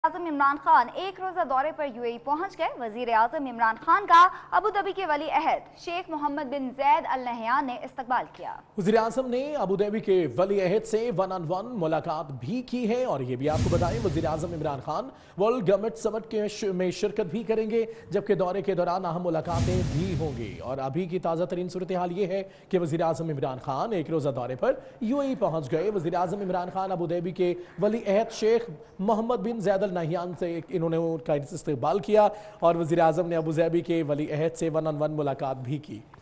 आजम इमरान खान एक रोजा दौरे पर यूएई पहुंच गए। वजीर आजम इमरान खान का अबू धाबी के वली अहद Sheikh Mohammed bin Zayed Al Nahyan ने इस्तकबाल किया। वजीर आजम ने अबू धाबी के वली अहद से वन ऑन वन मुलाकात भी की है और ये भी आपको बताएं वजीर आजम Imran Khan World Government Summit में शिरकत भी करेंगे, जबकि दौरे के दौरान अहम मुलाकातें भी होंगी। और अभी की ताज़ा तरीन सूरत हाल ये है कि वजीर आजम इमरान खान एक रोजा दौरे पर यूएई पहुंच गए। वजीर आजम इमरान खान अबू धाबी के वली अहद Sheikh Mohammed bin Zayed Nahyan से इन्होंने उनका इस्तकबाल किया और वज़ीर आज़म ने अबू धाबी के वली अहद से वन ऑन वन मुलाकात भी की।